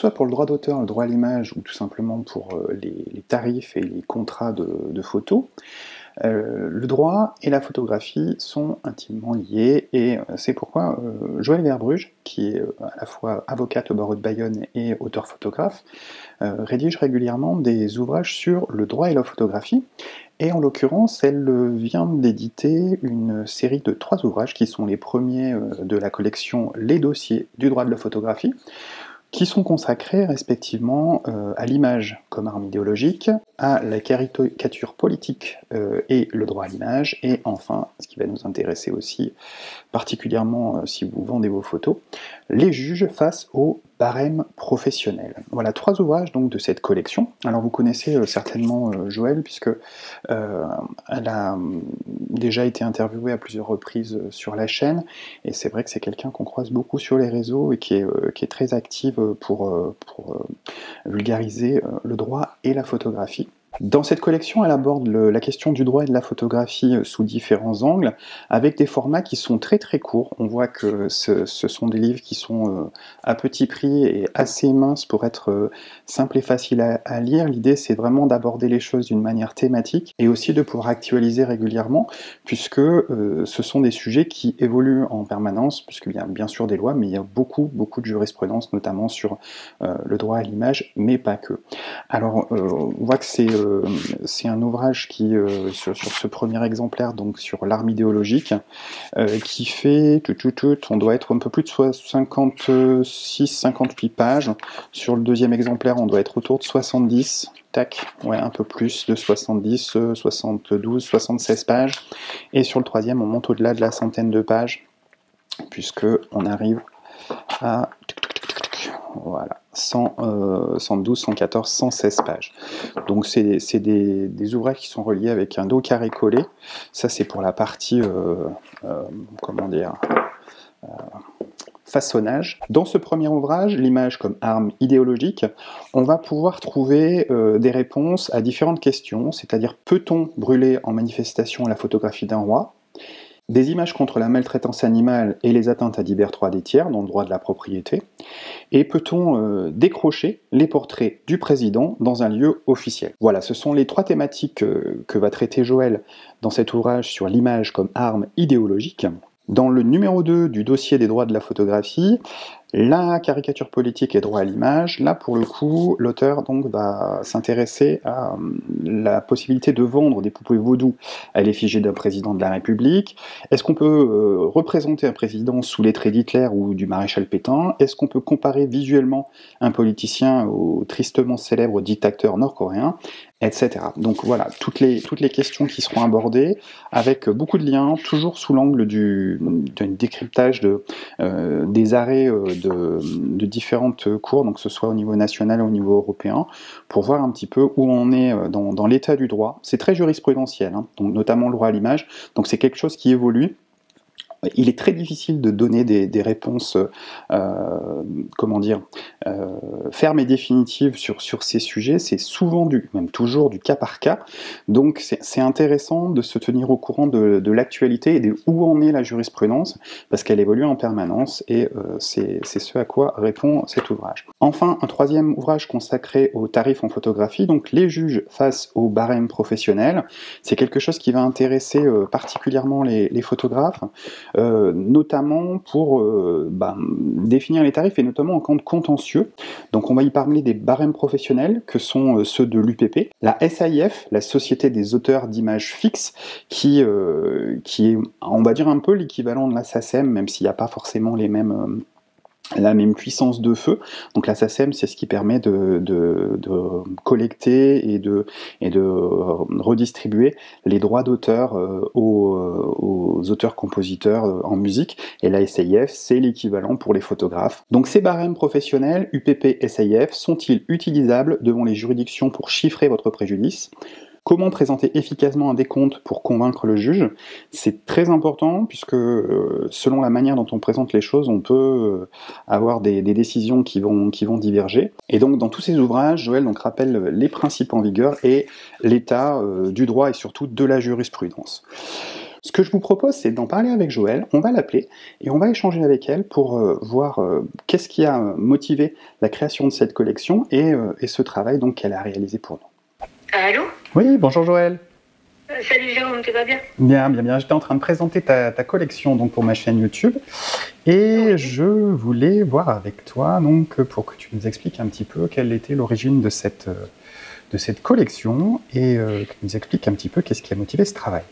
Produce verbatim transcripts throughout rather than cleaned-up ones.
soit pour le droit d'auteur, le droit à l'image, ou tout simplement pour euh, les, les tarifs et les contrats de, de photos, euh, le droit et la photographie sont intimement liés, et euh, c'est pourquoi euh, Joëlle Verbrugghe, qui est euh, à la fois avocate au barreau de Bayonne et auteur-photographe, euh, rédige régulièrement des ouvrages sur le droit et la photographie. Et en l'occurrence, elle vient d'éditer une série de trois ouvrages qui sont les premiers de la collection Les dossiers du droit de la photographie, qui sont consacrés respectivement euh, à l'image comme arme idéologique, à la caricature politique euh, et le droit à l'image, et enfin, ce qui va nous intéresser aussi, particulièrement euh, si vous vendez vos photos, les juges face au barème professionnel. Voilà, trois ouvrages donc de cette collection. Alors vous connaissez euh, certainement euh, Joëlle, puisque euh, elle a euh, déjà été interviewée à plusieurs reprises euh, sur la chaîne, et c'est vrai que c'est quelqu'un qu'on croise beaucoup sur les réseaux et qui est, euh, qui est très active pour, euh, pour euh, vulgariser euh, le droit et la photographie. Dans cette collection, elle aborde le, la question du droit et de la photographie sous différents angles, avec des formats qui sont très très courts. On voit que ce, ce sont des livres qui sont euh, à petit prix et assez minces pour être euh, simples et faciles à, à lire. L'idée, c'est vraiment d'aborder les choses d'une manière thématique et aussi de pouvoir actualiser régulièrement, puisque euh, ce sont des sujets qui évoluent en permanence, puisqu'il y a bien sûr des lois, mais il y a beaucoup beaucoup de jurisprudence, notamment sur euh, le droit à l'image, mais pas que. Alors, euh, on voit que c'est euh, c'est un ouvrage qui, euh, sur, sur ce premier exemplaire, donc sur l'arme idéologique, euh, qui fait, tout, tout, tout, on doit être un peu plus de cinquante-six cinquante-huit pages. Sur le deuxième exemplaire, on doit être autour de soixante-dix, tac, ouais, un peu plus de soixante-dix, soixante-douze, soixante-seize pages. Et sur le troisième, on monte au-delà de la centaine de pages, puisque on arrive à... Voilà, cent, euh, cent douze, cent quatorze, cent seize pages. Donc c'est des, des ouvrages qui sont reliés avec un dos carré collé. Ça c'est pour la partie, euh, euh, comment dire, euh, façonnage. Dans ce premier ouvrage, l'image comme arme idéologique, on va pouvoir trouver euh, des réponses à différentes questions, c'est-à-dire peut-on brûler en manifestation la photographie d'un roi ? Des images contre la maltraitance animale et les atteintes à divers droits des tiers, dans le droit de la propriété. Et peut-on euh, décrocher les portraits du président dans un lieu officiel? Voilà, ce sont les trois thématiques euh, que va traiter Joëlle dans cet ouvrage sur l'image comme arme idéologique. Dans le numéro deux du dossier des droits de la photographie, la caricature politique et droit à l'image, là pour le coup, l'auteur donc va s'intéresser à euh, la possibilité de vendre des poupées vaudou à l'effigie d'un président de la République. Est-ce qu'on peut euh, représenter un président sous les traits d'Hitler ou du maréchal Pétain? Est-ce qu'on peut comparer visuellement un politicien au tristement célèbre dictateur nord-coréen, et cetera. Donc voilà, toutes les, toutes les questions qui seront abordées, avec beaucoup de liens, toujours sous l'angle du, du décryptage de, euh, des arrêts euh, de, de différentes cours, donc que ce soit au niveau national ou au niveau européen, pour voir un petit peu où on est dans, dans l'état du droit. C'est très jurisprudentiel, hein, donc notamment le droit à l'image, donc c'est quelque chose qui évolue. Il est très difficile de donner des, des réponses, euh, comment dire, euh, fermes et définitives sur, sur ces sujets. C'est souvent, du, même toujours, du cas par cas. Donc c'est intéressant de se tenir au courant de, de l'actualité et de où en est la jurisprudence, parce qu'elle évolue en permanence, et euh, c'est ce à quoi répond cet ouvrage. Enfin, un troisième ouvrage consacré aux tarifs en photographie, donc les juges face au barème professionnel. C'est quelque chose qui va intéresser euh, particulièrement les, les photographes, Euh, notamment pour euh, bah, définir les tarifs, et notamment en cas de contentieux. Donc on va y parler des barèmes professionnels, que sont euh, ceux de l'U P P, la S A I F, la Société des auteurs d'images fixes, qui, euh, qui est, on va dire, un peu l'équivalent de la SACEM, même s'il n'y a pas forcément les mêmes... Euh, la même puissance de feu. Donc la SACEM, c'est ce qui permet de, de, de collecter et de, et de redistribuer les droits d'auteur euh, aux, aux auteurs-compositeurs euh, en musique, et la S A I F, c'est l'équivalent pour les photographes. Donc ces barèmes professionnels, U P P, S A I F, sont-ils utilisables devant les juridictions pour chiffrer votre préjudice ? Comment présenter efficacement un décompte pour convaincre le juge? C'est très important, puisque euh, selon la manière dont on présente les choses, on peut euh, avoir des, des décisions qui vont, qui vont diverger. Et donc dans tous ces ouvrages, Joëlle donc, rappelle les principes en vigueur et l'état euh, du droit et surtout de la jurisprudence. Ce que je vous propose, c'est d'en parler avec Joëlle, on va l'appeler et on va échanger avec elle pour euh, voir euh, qu'est-ce qui a motivé la création de cette collection et, euh, et ce travail donc qu'elle a réalisé pour nous. Allô? Oui, bonjour Joëlle. Euh, salut Jérôme, tu vas bien? Bien, bien, bien. J'étais en train de présenter ta, ta collection donc, pour ma chaîne YouTube et oui. Je voulais voir avec toi donc, pour que tu nous expliques un petit peu quelle était l'origine de cette, de cette collection et euh, que tu nous expliques un petit peu qu'est-ce qui a motivé ce travail.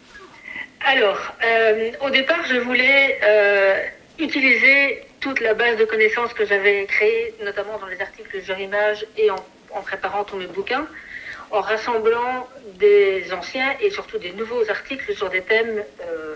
Alors, euh, au départ, je voulais euh, utiliser toute la base de connaissances que j'avais créée, notamment dans les articles Jeux Images et en, en préparant tous mes bouquins, en rassemblant des anciens et surtout des nouveaux articles sur des thèmes, euh,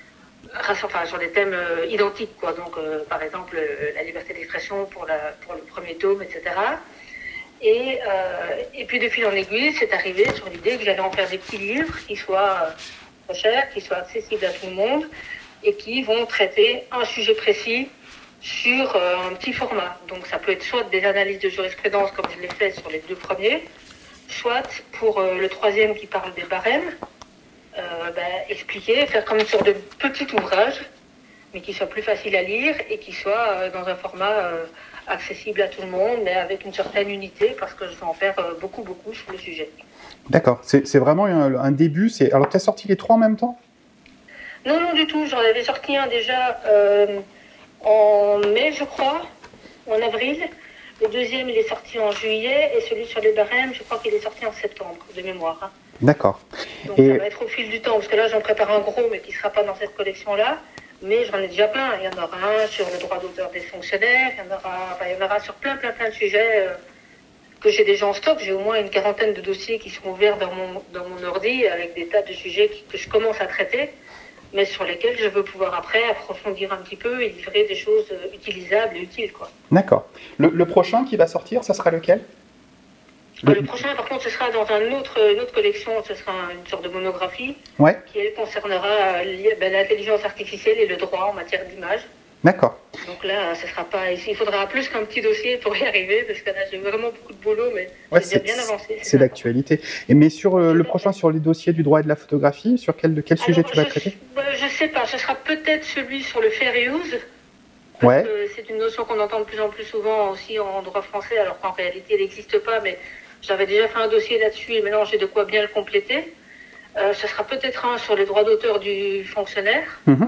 enfin, sur des thèmes euh, identiques, quoi. Donc, euh, par exemple, euh, la liberté d'expression pour, la, pour le premier tome, et cetera. Et, euh, et puis, de fil en aiguille, c'est arrivé sur l'idée que j'allais en faire des petits livres qui soient euh, très chers, qui soient accessibles à tout le monde et qui vont traiter un sujet précis sur euh, un petit format. Donc, ça peut être soit des analyses de jurisprudence, comme je l'ai fait sur les deux premiers, soit pour euh, le troisième qui parle des barèmes, euh, ben, expliquer, faire comme une sorte de petit ouvrage, mais qui soit plus facile à lire et qui soit euh, dans un format euh, accessible à tout le monde, mais avec une certaine unité, parce que je vais en faire euh, beaucoup, beaucoup sur le sujet. D'accord, c'est vraiment un, un début. Alors, tu as sorti les trois en même temps? Non, non, du tout. J'en avais sorti un déjà euh, en mai, je crois, en avril. Le deuxième, il est sorti en juillet, et celui sur les barèmes, je crois qu'il est sorti en septembre, de mémoire. Hein. D'accord. Donc et... ça va être au fil du temps, parce que là, j'en prépare un gros, mais qui ne sera pas dans cette collection-là. Mais j'en ai déjà plein. Il y en aura un sur le droit d'auteur des fonctionnaires, il y en aura, enfin, il y en aura sur plein, plein, plein de sujets euh, que j'ai déjà en stock. J'ai au moins une quarantaine de dossiers qui sont ouverts dans mon, dans mon ordi, avec des tas de sujets qui, que je commence à traiter, mais sur lesquels je veux pouvoir après approfondir un petit peu et livrer des choses utilisables et utiles, quoi. D'accord. Le, le prochain qui va sortir, ça sera lequel? le... le prochain, par contre, ce sera dans un autre, une autre collection, ce sera une sorte de monographie, ouais. Qui, elle, concernera ben, l'intelligence artificielle et le droit en matière d'image. D'accord. Donc là, ce sera pas, il faudra plus qu'un petit dossier pour y arriver, parce que là, j'ai vraiment beaucoup de boulot, mais ouais, j'ai bien avancé. C'est d'actualité. Mais sur euh, le prochain, sur les dossiers du droit et de la photographie, sur quel, de quel sujet Alors, tu vas je, traiter? Je sais pas, ce sera peut-être celui sur le fair use. Ouais. C'est une notion qu'on entend de plus en plus souvent aussi en droit français, alors qu'en réalité, elle n'existe pas, mais j'avais déjà fait un dossier là-dessus et maintenant j'ai de quoi bien le compléter. Euh, ce sera peut-être un sur les droits d'auteur du fonctionnaire. Mmh.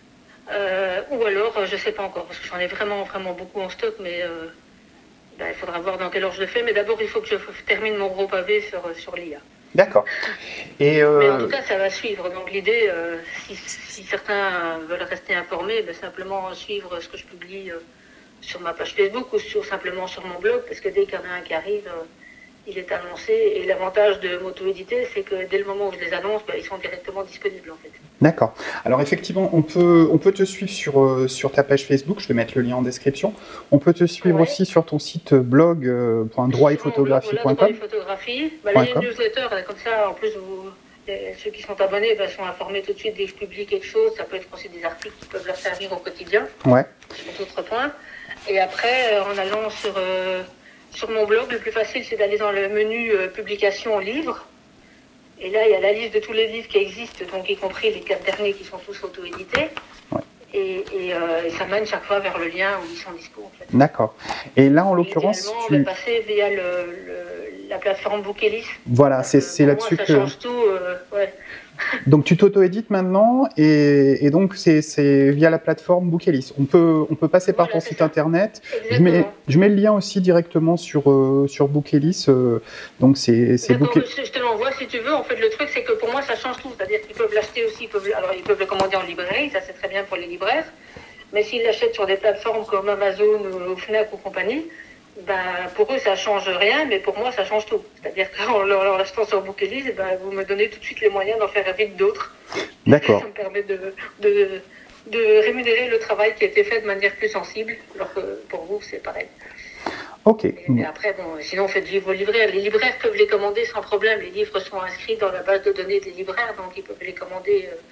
Euh, ou alors, je ne sais pas encore, parce que j'en ai vraiment, vraiment beaucoup en stock, mais euh, ben, il faudra voir dans quelle ordre je le fais. Mais d'abord, il faut que je termine mon gros pavé sur, sur l'I A. D'accord. Et euh... Mais en tout cas, ça va suivre. Donc l'idée, euh, si, si certains veulent rester informés, ben, simplement suivre ce que je publie euh, sur ma page Facebook ou sur, simplement sur mon blog, parce que dès qu'il y en a un qui arrive, euh, il est annoncé. Et l'avantage de m'auto-éditer, c'est que dès le moment où je les annonce, ben, ils sont directement disponibles en fait. D'accord. Alors effectivement, on peut, on peut te suivre sur, euh, sur ta page Facebook, je vais mettre le lien en description. On peut te suivre ouais. aussi sur ton site blog euh, .droit et photographie point com. Voilà, droit et photographie. Bah, là, il y a une newsletter, comme ça, en plus, vous, les, ceux qui sont abonnés bah, sont informés tout de suite dès que je publie quelque chose. Ça peut être aussi des articles qui peuvent leur servir au quotidien, ouais. Sur d'autres points. Et après, en allant sur, euh, sur mon blog, le plus facile, c'est d'aller dans le menu euh, publication livres. Et là, il y a la liste de tous les livres qui existent, donc y compris les quatre derniers qui sont tous auto-édités. Ouais. Et, et, euh, et ça mène chaque fois vers le lien où ils sont dispo. En fait. D'accord. Et là, en l'occurrence, tu... on va passer via le, le, la plateforme Bookelis. Voilà, c'est là-dessus que... Ça change tout, euh, ouais. Donc tu t'auto-édites maintenant et, et donc c'est via la plateforme Bookelis. On peut, on peut passer par voilà, ton site ça. internet. Je mets, je mets le lien aussi directement sur, euh, sur Bookelis. Euh, donc c'est Bookelis. Je te l'envoie si tu veux. En fait, le truc, c'est que pour moi, ça change tout. C'est-à-dire qu'ils peuvent l'acheter aussi. Ils peuvent, alors, ils peuvent le commander en librairie. Ça, c'est très bien pour les libraires. Mais s'ils l'achètent sur des plateformes comme Amazon ou Fnac ou compagnie, ben, pour eux, ça change rien, mais pour moi, ça change tout. C'est-à-dire qu'en l'achetant sur Bookelis, ben, vous me donnez tout de suite les moyens d'en faire vite d'autres. D'accord. Ça me permet de, de, de rémunérer le travail qui a été fait de manière plus sensible, alors que pour vous, c'est pareil. Ok. Et, mais après, bon, sinon, faites vivre vos libraires. Les libraires peuvent les commander sans problème. Les livres sont inscrits dans la base de données des libraires, donc ils peuvent les commander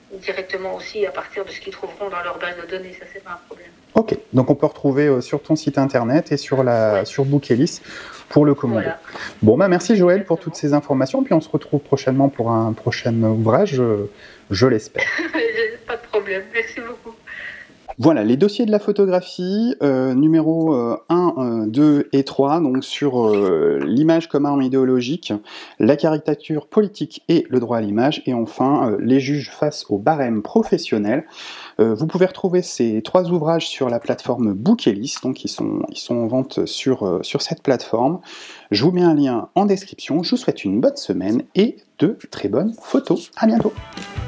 directement aussi à partir de ce qu'ils trouveront dans leur base de données, ça c'est pas un problème. Ok, donc on peut retrouver euh, sur ton site internet et sur, la, Ouais. sur Bookelis pour le commander. Voilà. Bon, bah merci Joël pour Exactement. toutes ces informations, puis on se retrouve prochainement pour un prochain ouvrage, je, je l'espère. Pas de problème, merci beaucoup. Voilà, les dossiers de la photographie, euh, numéro euh, un, euh, deux et trois, donc sur euh, l'image comme arme idéologique, la caricature politique et le droit à l'image, et enfin euh, les juges face au barème professionnel. Euh, vous pouvez retrouver ces trois ouvrages sur la plateforme Bookelis, donc ils sont, ils sont en vente sur, euh, sur cette plateforme. Je vous mets un lien en description, je vous souhaite une bonne semaine et de très bonnes photos. À bientôt.